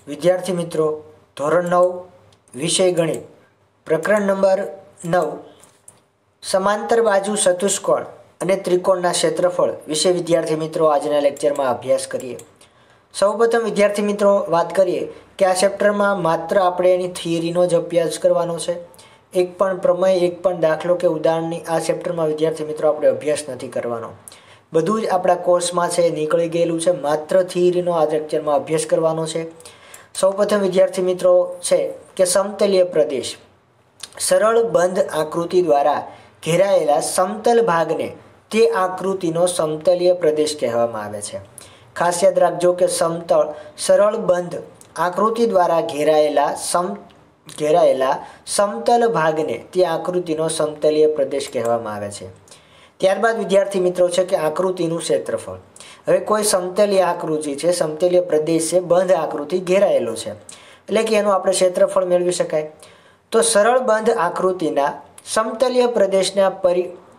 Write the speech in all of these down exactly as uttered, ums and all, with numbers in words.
વિદ્યાર્થી મિત્રો, ધોરણ નવ વિષય ગણિત પ્રકરણ નંબર નવ સમાંતર બાજુ ચતુષ્કોણ અને ત્રિકોણના ક્ષેત્રફળ વિશે વિદ્યાર્થી મિત્રો આજના લેક્ચરમાં અભ્યાસ કરીએ। સૌપ્રથમ વિદ્યાર્થી મિત્રો વાત કરીએ કે આ ચેપ્ટરમાં માત્ર આપણે એની થિયરીનો જ અભ્યાસ કરવાનો છે। એક પણ પ્રમેય, એક પણ દાખલો કે ઉદાહરણની આ ચેપ્ટરમાં વિદ્યાર્થી મિત્રો આપણે અભ્યાસ નથી કરવાનો। બધું જ આપણા કોર્સમાં છે, નીકળી ગયેલું છે। માત્ર થિયરીનો આ લેક્ચરમાં અભ્યાસ કરવાનો છે। સૌપ્રથમ વિદ્યાર્થી મિત્રો છે કે સમતલીય પ્રદેશ સરળ બંધ આકૃતિ દ્વારા ઘેરાયેલા સમતલ ભાગને તે આકૃતિનો સમતલીય પ્રદેશ કહેવામાં આવે છે। ખાસ યાદ રાખજો કે સમતળ સરળ બંધ આકૃતિ દ્વારા ઘેરાયેલા સમ ઘેરાયેલા સમતલ ભાગને તે આકૃતિનો સમતલીય પ્રદેશ કહેવામાં આવે છે। ત્યારબાદ વિદ્યાર્થી મિત્રો છે કે આકૃતિનું ક્ષેત્રફળ। હવે કોઈ સમતલીય આકૃતિ છે, સમતલીય પ્રદેશ છે, બંધ આકૃતિ ઘેરાયેલો છે, એટલે કે એનું આપણે ક્ષેત્રફળ મેળવી શકાય। તો સરળ બંધ આકૃતિના સમતલીય પ્રદેશના પરિ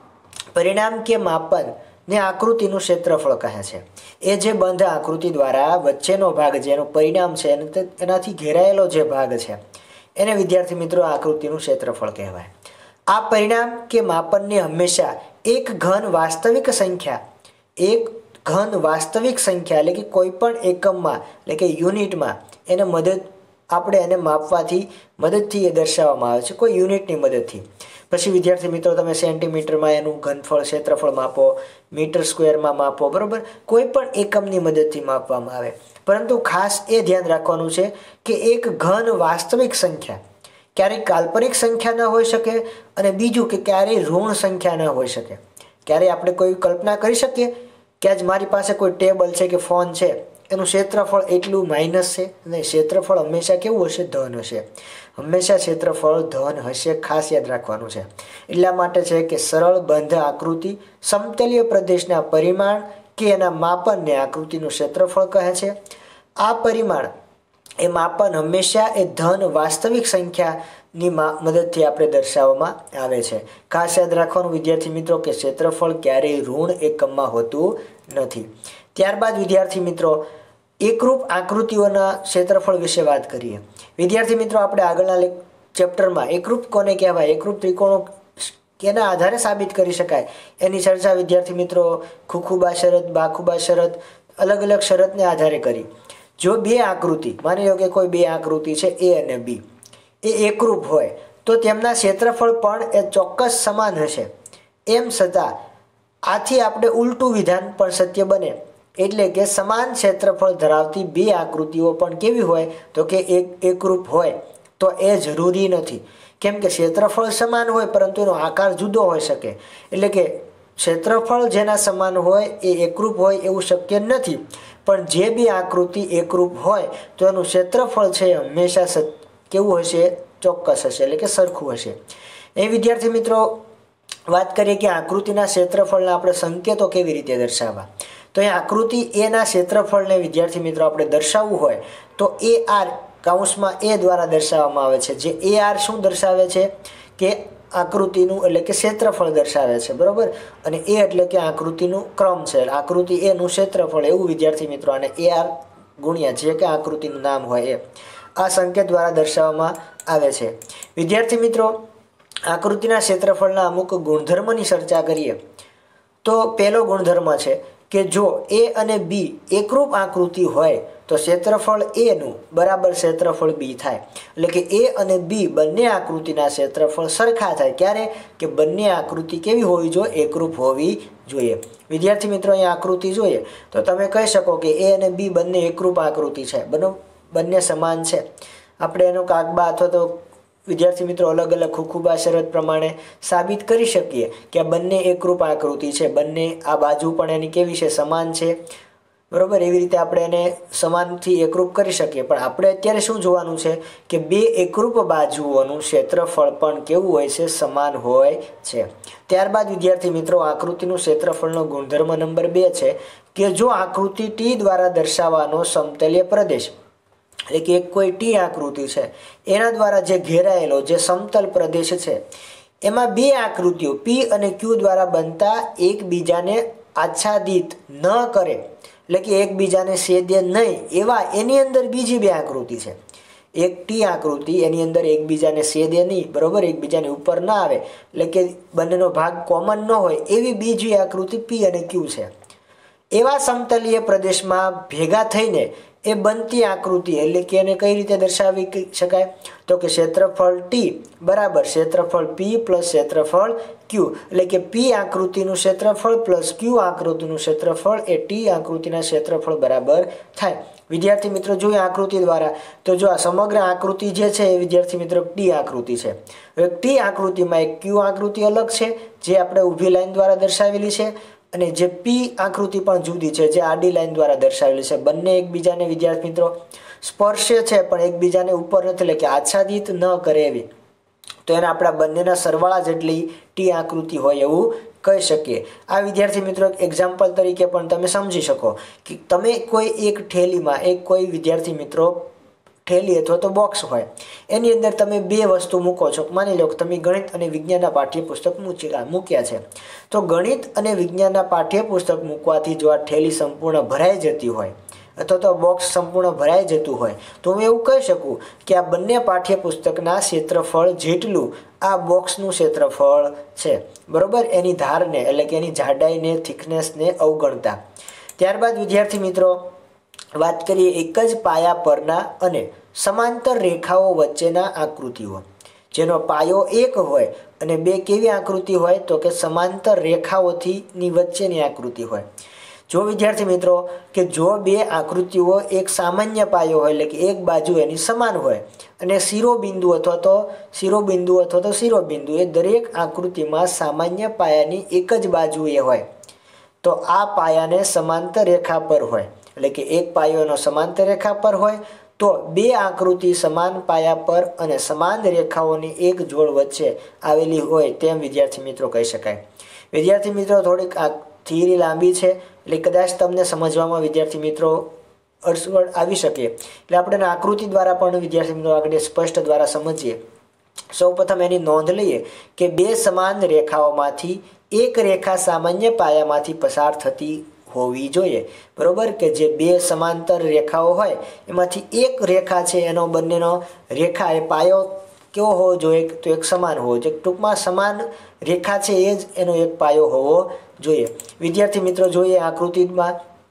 પરિણામ કે માપન ને આકૃતિનું ક્ષેત્રફળ કહે છે। એ જે બંધ આકૃતિ દ્વારા વચ્ચેનો ભાગ જેનું પરિણામ છે એનાથી ઘેરાયેલો જે ભાગ છે એને વિદ્યાર્થી મિત્રો આકૃતિનું ક્ષેત્રફળ કહેવાય। આ પરિણામ કે માપનને હંમેશા એક ઘન વાસ્તવિક સંખ્યા એક ઘન વાસ્તવિક સંખ્યા એટલે કે કોઈ પણ એકમમાં એટલે કે યુનિટમાં એને મદદ આપણે એને માપવાથી મદદથી એ દર્શાવવામાં આવે છે, કોઈ યુનિટની મદદથી। પછી વિદ્યાર્થી મિત્રો તમે સેન્ટીમીટરમાં એનું ઘનફળ ક્ષેત્રફળ માપો, મીટર સ્ક્વેરમાં માપો, બરાબર, કોઈ પણ એકમની મદદથી માપવામાં આવે। પરંતુ ખાસ એ ધ્યાન રાખવાનું છે કે એક ઘન વાસ્તવિક સંખ્યા ક્યારેક કાલ્પનિક સંખ્યા ન હોઈ શકે, અને બીજું કે ક્યારેય ઋણ સંખ્યા ન હોઈ શકે। ક્યારેય આપણે કોઈ કલ્પના કરી શકીએ કે આજ મારી પાસે કોઈ ટેબલ છે કે ફોન છે, એનું ક્ષેત્રફળ એટલું માઇનસ છે, અને ક્ષેત્રફળ હંમેશા કેવું હશે? ધન હશે। હંમેશા ક્ષેત્રફળ ધન હશે, ખાસ યાદ રાખવાનું છે। એટલા માટે છે કે સરળ બંધ આકૃતિ સમતલીય પ્રદેશના પરિમાણ કે એના માપનને આકૃતિનું ક્ષેત્રફળ કહે છે। આ પરિમાણ એ માપન હંમેશા એ ધન વાસ્તવિક સંખ્યાની મદદથી આપણે દર્શાવવામાં આવે છે। ખાસ યાદ રાખવાનું વિદ્યાર્થી મિત્રો કે ક્ષેત્રફળ ક્યારેય ઋણ એકમમાં હોતું નથી। ત્યારબાદ વિદ્યાર્થી મિત્રો એકરૂપ આકૃતિઓના ક્ષેત્રફળ વિશે વાત કરીએ। વિદ્યાર્થી મિત્રો આપણે આગળના ચેપ્ટરમાં એકરૂપ કોને કહેવાય, એકરૂપ ત્રિકોણો કેના આધારે સાબિત કરી શકાય એની ચર્ચા વિદ્યાર્થી મિત્રો ખુખુબા શરત, બાખુબા શરત, અલગ અલગ શરતને આધારે કરી। જો બે આકૃતિ, માની લો કે કોઈ બે આકૃતિ છે એ અને બી, એ એકરૂપ હોય તો તેમના ક્ષેત્રફળ પણ એ ચોક્કસ સમાન હશે। એમ છતાં આથી આપણે ઉલટું વિધાન પણ સત્ય બને, એટલે કે સમાન ક્ષેત્રફળ ધરાવતી બે આકૃતિઓ પણ કેવી હોય તો કે એક એકરૂપ હોય તો એ જરૂરી નથી। કેમ કે ક્ષેત્રફળ સમાન હોય પરંતુ એનો આકાર જુદો હોઈ શકે, એટલે કે ક્ષેત્રફળ જેના સમાન હોય એ એકરૂપ હોય એવું શક્ય નથી, પણ જે બે આકૃતિ એકરૂપ હોય તો એનું ક્ષેત્રફળ છે હંમેશા કેવું હશે? ચોક્કસ હશે, એટલે કે સરખું હશે। એ વિદ્યાર્થી મિત્રો વાત કરીએ કે આકૃતિના ક્ષેત્રફળના આપણે સંકેતો કેવી રીતે દર્શાવવા, તો એ આકૃતિ એના ક્ષેત્રફળને વિદ્યાર્થી મિત્રો આપણે દર્શાવવું હોય તો એ આર કાઉન્સમાં એ દ્વારા દર્શાવવામાં આવે છે। જે એ આર શું દર્શાવે છે કે આકૃતિનું એટલે કે ક્ષેત્રફળ દર્શાવે છે, બરોબર, અને એ એટલે કે આકૃતિનું ક્રમ છે, આકૃતિ એનું ક્ષેત્રફળ, એવું વિદ્યાર્થી મિત્રો આને એ આર ગુણ્યા જે કે આકૃતિનું નામ હોય એ આ સંકેત દ્વારા દર્શાવવામાં આવે છે। વિદ્યાર્થી મિત્રો આકૃતિના ક્ષેત્રફળના અમુક ગુણધર્મની ચર્ચા કરીએ તો પહેલો ગુણધર્મ છે કે જો એ અને બી એકરૂપ આકૃતિ હોય તો ક્ષેત્રફળ એનું બરાબર ક્ષેત્રફળ બી થાય, એટલે કે એ અને બી બંને આકૃતિના ક્ષેત્રફળ સરખા થાય। ક્યારે? કે બંને આકૃતિ કેવી હોવી જોઈએ? એકરૂપ હોવી જોઈએ। વિદ્યાર્થી મિત્રો અહીંયા આકૃતિ જોઈએ તો તમે કહી શકો કે એ અને બી બંને એકરૂપ આકૃતિ છે, બંને બંને સમાન છે। આપણે એનો કાગબા અથવા તો વિદ્યાર્થી મિત્રો અલગ અલગ ખુખુબા શરત પ્રમાણે સાબિત કરી શકીએ કે આ બંને એકરૂપ આકૃતિ છે, બંને આ બાજુ પણ એની કેવી છે? સમાન છે, બરોબર। એવી રીતે આપણે એને સમાનથી એકરૂપ કરી શકીએ, પણ આપણે અત્યારે શું જોવાનું છે કે બે એકરૂપ બાજુઓનું ક્ષેત્રફળ પણ કેવું હોય છે? સમાન હોય છે। ત્યારબાદ વિદ્યાર્થી મિત્રો આકૃતિનું ક્ષેત્રફળનો ગુણધર્મ નંબર બે છે કે જો આકૃતિ ટી દ્વારા દર્શાવવાનો સમતલીય પ્રદેશ એટલે કે એક કોઈ ટી આકૃતિ છે એના દ્વારા જે ઘેરાયેલો જે સમતલ પ્રદેશ છે એમાં બે આકૃતિઓ પી અને ક્યુ દ્વારા બનતા એકબીજાને આચ્છાદિત ન કરે, એટલે કે એકબીજાને છેદે નહીં એવા એની અંદર બીજી બે આકૃતિ છે। એક ટી આકૃતિ એની અંદર એકબીજાને છેદે નહીં, બરોબર, એકબીજાની ઉપર ના આવે એટલે કે બંનેનો ભાગ કોમન ન હોય એવી બીજી આકૃતિ પી અને ક્યુ છે। એવા સમતલીય પ્રદેશમાં ભેગા થઈને એ બનતી આકૃતિ એટલે કે એને કઈ રીતે દર્શાવી શકાય તો કે ક્ષેત્રફળ ટી બરાબર ક્ષેત્રફળ પી પ્લસ ક્ષેત્રફળ ક્યુ, એટલે કે પી આકૃતિનું ક્ષેત્રફળ પ્લસ ક્યુ આકૃતિનું ક્ષેત્રફળ એ ટી આકૃતિના ક્ષેત્રફળ બરાબર થાય। વિદ્યાર્થી મિત્રો જોઈએ આકૃતિ દ્વારા તો જો આ સમગ્ર આકૃતિ જે છે એ વિદ્યાર્થી મિત્રો ટી આકૃતિ છે। હવે ટી આકૃતિમાં એક ક્યુ આકૃતિ અલગ છે જે આપણે ઊભી લાઈન દ્વારા દર્શાવેલી છે અને જે પી આકૃતિ પણ જુદી છે જે આડી લાઈન દ્વારા દર્શાવેલી છે। બંને એકબીજાને વિદ્યાર્થી મિત્રો સ્પર્શે છે પણ એકબીજાને ઉપર નથી એટલે કે આચ્છાદિત ન કરે એવી, તો એને આપણા બંનેના સરવાળા જેટલી ટી આકૃતિ હોય એવું કહી શકીએ। આ વિદ્યાર્થી મિત્રો એક્ઝામ્પલ તરીકે પણ તમે સમજી શકો કે તમે કોઈ એક ઠેલીમાં એક કોઈ વિદ્યાર્થી મિત્રો ઠેલી અથવા તો બોક્સ હોય એની અંદર તમે બે વસ્તુ મૂકો છો। માની લો કે તમે ગણિત અને વિજ્ઞાનના પાઠ્યપુસ્તક મૂક્યા છે, તો ગણિત અને વિજ્ઞાનના પાઠ્યપુસ્તક મૂકવાથી જો આ ઠેલી સંપૂર્ણ ભરાઈ જતી હોય અથવા તો બોક્સ સંપૂર્ણ ભરાઈ જતું હોય તો હું એવું કહી શકું કે આ બંને પાઠ્યપુસ્તકના ક્ષેત્રફળ જેટલું આ બોક્સનું ક્ષેત્રફળ છે, બરોબર, એની ધારને એટલે કે એની જાડાઈને થિકનેસને અવગણતા। ત્યારબાદ વિદ્યાર્થી મિત્રો વાત કરીએ એક જ પાયા પરના અને સમાંતર રેખાઓ વચ્ચેના આકૃતિઓ, જેનો પાયો એક હોય અને બે કેવી આકૃતિ હોય તો કે સમાંતર રેખાઓથી ની વચ્ચેની આકૃતિ હોય। જો વિદ્યાર્થી મિત્રો કે જો બે આકૃતિઓ એક સામાન્ય પાયો હોય એટલે કે એક બાજુ એની સમાન હોય અને શિરોબિંદુ અથવા તો શિરોબિંદુ અથવા તો શિરોબિંદુ એ દરેક આકૃતિમાં સામાન્ય પાયાની એક જ બાજુએ હોય તો આ પાયાને સમાંતર રેખા પર હોય એટલે કે એક પાયો એનો સમાંતર રેખા પર હોય તો બે આકૃતિ સમાન પાયા પર અને સમાન રેખાઓની એક જોડ વચ્ચે આવેલી હોય તેમ વિદ્યાર્થી મિત્રો કહી શકાય। વિદ્યાર્થી મિત્રો થોડીક આ થિયરી લાંબી છે એટલે કદાચ તમને સમજવામાં વિદ્યાર્થી મિત્રો અડચણ આવી શકે, એટલે આપણે આકૃતિ દ્વારા પણ વિદ્યાર્થી મિત્રો આગળ સ્પષ્ટ દ્વારા સમજીએ। સૌપ્રથમ એની નોંધ લઈએ કે બે સમાન રેખાઓમાંથી એક રેખા સામાન્ય પાયામાંથી પસાર થતી હોવી જોઈએ, બરોબર, કે જે બે સમાંતર રેખાઓ હોય એમાંથી એક રેખા છે એનો બંનેનો રેખા એ પાયો કેવો હોવો જોઈએ તો એક સમાન હોવો જોઈએ, ટૂંકમાં સમાન રેખા છે એ જ એનો એક પાયો હોવો જોઈએ। વિદ્યાર્થી મિત્રો જોઈએ આકૃતિમાં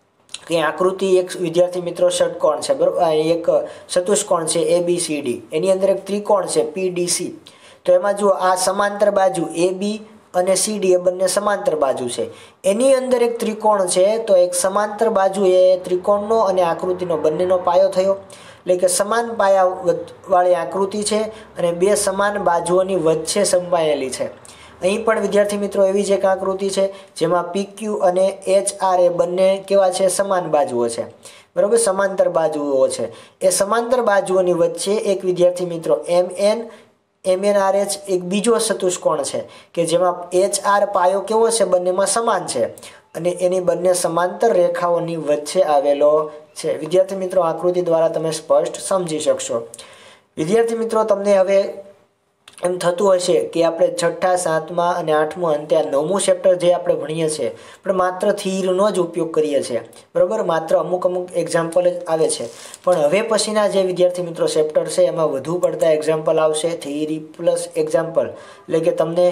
કે આકૃતિ એક વિદ્યાર્થી મિત્રો ષટકોણ છે, બરોબર, એક ચતુષ્કોણ છે એ બી સી ડી, એની અંદર એક ત્રિકોણ છે પી ડી સી, તો એમાં જુઓ આ સમાંતર બાજુ એ બી અને સી ડી એ બંને સમાંતર બાજુ છે, એની અંદર એક ત્રિકોણ છે તો એક સમાંતર બાજુ એ ત્રિકોણનો અને આકૃતિનો બંનેનો પાયો થયો, એટલે કે સમાન પાયા વાળી આકૃતિ છે અને બે સમાન બાજુઓની વચ્ચે સંપાયેલી છે। અહીં પણ વિદ્યાર્થી મિત્રો એવી જ એક આકૃતિ છે જેમાં પી ક્યુ અને એચ આર એ બંને કેવા છે સમાન બાજુઓ છે, બરોબર, સમાંતર બાજુઓ છે। એ સમાંતર બાજુઓની વચ્ચે એક વિદ્યાર્થી મિત્રો M N M N R H એક બીજો ચતુષ્કોણ છે કે જેમાં એચ આર પાયો કેવો છે બંનેમાં સમાન છે અને એની બંને સમાંતર રેખાઓની વચ્ચે આવેલો છે। વિદ્યાર્થી મિત્રો આકૃતિ દ્વારા તમે સ્પષ્ટ સમજી શકશો। વિદ્યાર્થી મિત્રો તમને હવે એમ થતું હશે કે આપણે છઠ્ઠા સાતમા અને આઠમું અંતે આ નવમું ચેપ્ટર જે આપણે ભણીએ છીએ પણ માત્ર થિયરીનો જ ઉપયોગ કરીએ છીએ, બરોબર, માત્ર અમુક અમુક એક્ઝામ્પલ જ આવે છે, પણ હવે પછીના જે વિદ્યાર્થી મિત્રો ચેપ્ટર છે એમાં વધુ પડતા એક્ઝામ્પલ આવશે, થિયરી પ્લસ એક્ઝામ્પલ, એટલે કે તમને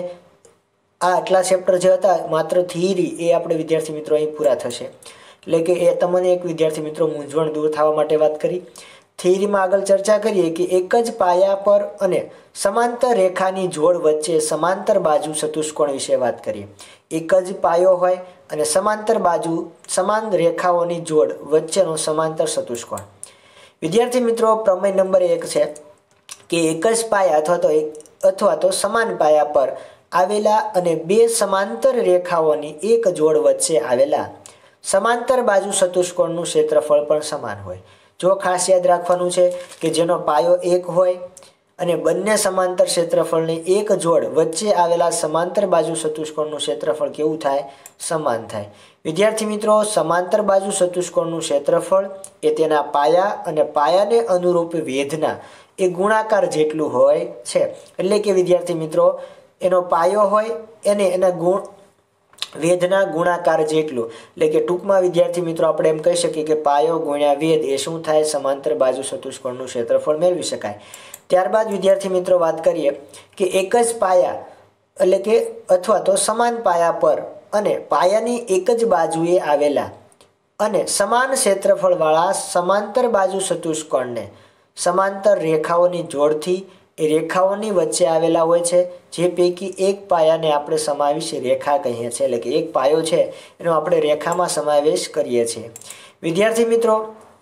આ આટલા ચેપ્ટર જે હતા માત્ર થિયરી એ આપણે વિદ્યાર્થી મિત્રો અહીં પૂરા થશે, એટલે કે એ તમને એક વિદ્યાર્થી મિત્રો મૂંઝવણ દૂર થવા માટે વાત કરી। થિયરીમાં આગળ ચર્ચા કરીએ કે એક જ પાયા પર અને સમાંતર રેખાની જોડ વચ્ચે સમાંતર બાજુ ચતુષ્કોણ વિશે વાત કરીએ। એક જ પાયો હોય અને સમાંતર બાજુ સમાન રેખાઓની જોડ વચ્ચેનો સમાંતર ચતુષ્કોણ। વિદ્યાર્થી મિત્રો પ્રમેય નંબર એક છે કે એક જ પાયા અથવા તો એક અથવા તો સમાન પાયા પર આવેલા અને બે સમાંતર રેખાઓની એક જોડ વચ્ચે આવેલા સમાંતર બાજુ ચતુષ્કોણનું ક્ષેત્રફળ પણ સમાન હોય। જો ખાસ યાદ રાખવાનું છે કે જેનો પાયો એક હોય અને બંને સમાંતર ક્ષેત્રફળની એક જોડ વચ્ચે આવેલા સમાંતર બાજુ ચતુષ્કોણનું ક્ષેત્રફળ કેવું થાય સમાન થાય। વિદ્યાર્થી મિત્રો સમાંતર બાજુ ચતુષ્કોણનું ક્ષેત્રફળ એ તેના પાયા અને પાયાને અનુરૂપ વેધના એ ગુણાકાર જેટલું હોય છે, એટલે કે વિદ્યાર્થી મિત્રો એનો પાયો હોય એને એના ગુણ વેધના ગુણાકાર જેટલું, એટલે કે ટૂંકમાં વિદ્યાર્થી મિત્રો આપણે એમ કહી શકીએ કે પાયો ગુણ્યા વેધ એ શું થાય, સમાંતર બાજુ ચતુષ્કોણનું ક્ષેત્રફળ મેળવી શકાય. ત્યારબાદ વિદ્યાર્થી મિત્રો વાત કરીએ કે એક જ પાયા એટલે કે અથવા તો સમાન પાયા પર અને પાયાની એક જ બાજુએ આવેલા અને સમાન ક્ષેત્રફળવાળા સમાંતર બાજુ ચતુષ્કોણને સમાંતર રેખાઓની જોડથી એ રેખાઓની વચ્ચે આવેલા હોય છે, જે પૈકી એક પાયાને આપણે સમાવેશ રેખા કહીએ છીએ, એટલે કે એક પાયો છે એનો આપણે રેખામાં સમાવેશ કરીએ છીએ. વિદ્યાર્થી મિત્રો,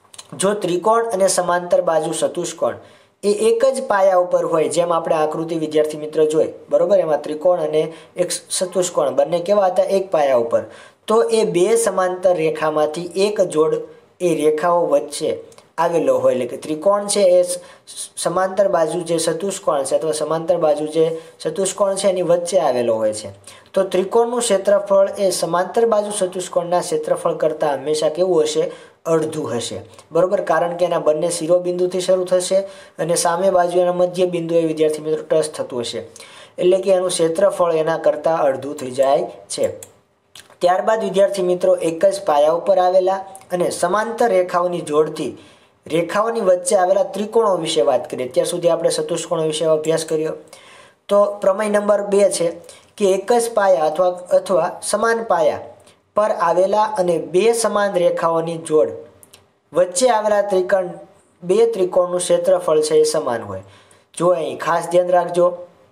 જો ત્રિકોણ અને સમાંતર બાજુ ચતુષ્કોણ એ એક જ પાયા ઉપર હોય, જેમ આપણે આકૃતિ વિદ્યાર્થી મિત્રો જોઈ, બરોબર, એમાં ત્રિકોણ અને એક ચતુષ્કોણ બંને કેવા હતા, એક પાયા ઉપર, તો એ બે સમાંતર રેખામાંથી એક જોડ એ રેખાઓ વચ્ચે આવેલો હોય, એટલે કે ત્રિકોણ છે એ સમાંતર બાજુ જે ચતુષ્કોણ છે અથવા સમાંતર બાજુ જે ચતુષ્કોણ છે એની વચ્ચે આવેલો હોય છે. તો ત્રિકોણનું ક્ષેત્રફળ એ સમાંતર બાજુ ચતુષ્કોણના ક્ષેત્રફળ કરતાં હંમેશા કેવું હશે, અડધું હશે, બરોબર, કારણ કે એના બંને શિરોબિંદુથી શરૂ થશે અને સામે બાજુ એના મધ્ય બિંદુએ વિદ્યાર્થી મિત્રો ટચ થતું હશે, એટલે કે એનું ક્ષેત્રફળ એના કરતાં અડધું થઈ જાય છે. ત્યારબાદ વિદ્યાર્થી મિત્રો એક જ પાયા ઉપર આવેલા અને સમાંતર રેખાઓની જોડથી રેખાઓની વચ્ચે આવેલા ત્રિકોણો વિશે વાત કરીએ. અત્યાર સુધી આપણે ચતુષ્કોણો વિશે અભ્યાસ કર્યો. તો પ્રમેય નંબર બે છે કે એક જ પાયા અથવા અથવા સમાન પાયા પર આવેલા અને બે સમાન રેખાઓની જોડ વચ્ચે આવેલા ત્રિકોણ બે ત્રિકોણનું ક્ષેત્રફળ છે એ સમાન હોય. જો અહીં ખાસ ધ્યાન રાખજો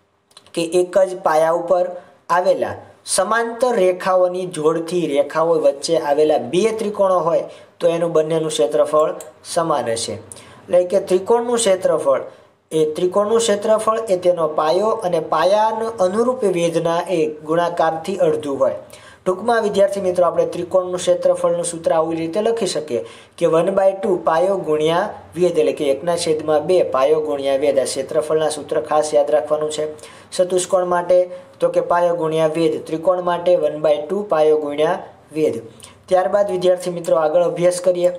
કે એક જ પાયા ઉપર આવેલા સમાંતર રેખાઓની જોડથી રેખાઓ વચ્ચે આવેલા બે ત્રિકોણો હોય તો એનું બંનેનું ક્ષેત્રફળ સમાન હશે. એટલે કે ત્રિકોણનું ક્ષેત્રફળ એ ત્રિકોણનું ક્ષેત્રફળ એ તેનો પાયો અને પાયાનો અનુરૂપ વેધના એ ગુણાકારથી અડધું હોય. ટૂંકમાં વિદ્યાર્થી મિત્રો આપણે ત્રિકોણનું ક્ષેત્રફળનું સૂત્ર આવી રીતે લખી શકીએ કે વન બાય ટુ પાયો ગુણ્યા વેધ, એટલે કે એકના છેદમાં બે પાયો ગુણ્યા વેધ. આ ક્ષેત્રફળના સૂત્ર ખાસ યાદ રાખવાનું છે. ચતુષ્કોણ માટે તો કે પાયો ગુણ્યા વેધ, ત્રિકોણ માટે વન બાય ટુ પાયો ગુણ્યા વેધ. ત્યારબાદ વિદ્યાર્થી મિત્રો આગળ અભ્યાસ કરીએ.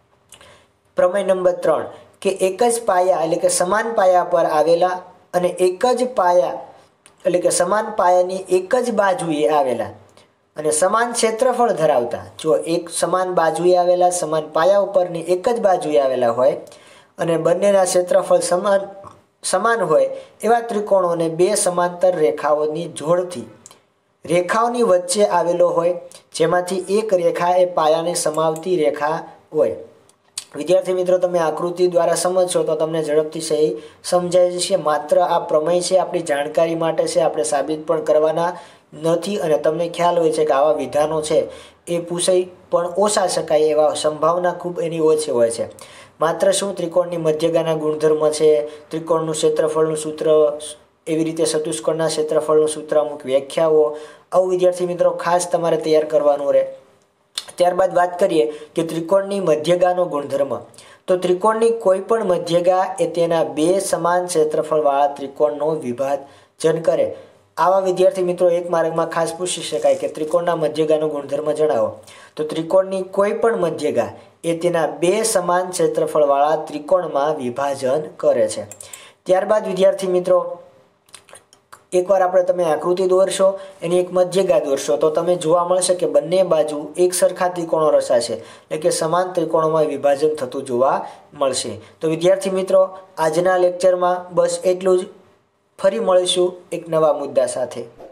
પ્રમેય નંબર ત્રણ કે એક જ પાયા એટલે કે સમાન પાયા પર આવેલા અને એક જ પાયા એટલે કે સમાન પાયાની એક જ બાજુએ આવેલા અને સમાન ક્ષેત્રફળ ધરાવતા, જો એક સમાન બાજુએ આવેલા સમાન પાયા ઉપરની એક જ બાજુએ આવેલા હોય અને બંનેના ક્ષેત્રફળ સમાન સમાન હોય એવા ત્રિકોણોને બે સમાંતર રેખાઓની જોડથી રેખાઓની વચ્ચે આવેલો હોય, જેમાંથી એક રેખા એ પાયાને સમાવતી રેખા હોય. વિદ્યાર્થી મિત્રો, તમે આકૃતિ દ્વારા સમજશો તો તમને ઝડપથી સહી સમજાય જશે. માત્ર આ પ્રમેય છે આપણી જાણકારી માટે છે, આપણે સાબિત પણ કરવાના નથી અને તમને ખ્યાલ હોય છે કે આવા વિધાનો છે એ પૂછાઈ પણ ઓછા શકાય એવા સંભાવના ખૂબ એની ઓછી હોય છે. માત્ર શું ત્રિકોણની મધ્યગાના ગુણધર્મ છે, ત્રિકોણનું ક્ષેત્રફળનું સૂત્ર, એવી રીતે ચતુષ્કોણના ક્ષેત્રફળનું સૂત્ર, અમુક વ્યાખ્યાઓ, આવું વિદ્યાર્થી મિત્રો ખાસ તમારે તૈયાર કરવાનું રહે. ત્યારબાદ વાત કરીએ કે ત્રિકોણની મધ્યગાનો ગુણધર્મ. તો ત્રિકોણની કોઈ પણ મધ્યગા એ તેના બે સમાન ક્ષેત્રફળવાળા ત્રિકોણનો વિભાજન કરે. આવા વિદ્યાર્થી મિત્રો એક માર્ગમાં ખાસ પૂછી શકાય કે ત્રિકોણના મધ્યગાનો ગુણધર્મ જણાવો. તો ત્રિકોણની કોઈ પણ મધ્યગા એ તેના બે સમાન ક્ષેત્રફળવાળા ત્રિકોણમાં વિભાજન કરે છે. ત્યારબાદ વિદ્યાર્થી મિત્રો એકવાર આપણે તમે આકૃતિ દોરશો, એની એક મધ્યગા દોરશો તો તમે જોવા મળશે કે બંને બાજુ એક સરખા ત્રિકોણો રચાશે, એટલે કે સમાન ત્રિકોણોમાં વિભાજન થતું જોવા મળશે. તો વિદ્યાર્થી મિત્રો આજના લેક્ચરમાં બસ એટલું જ. ફરી મળીશું એક નવા મુદ્દા સાથે.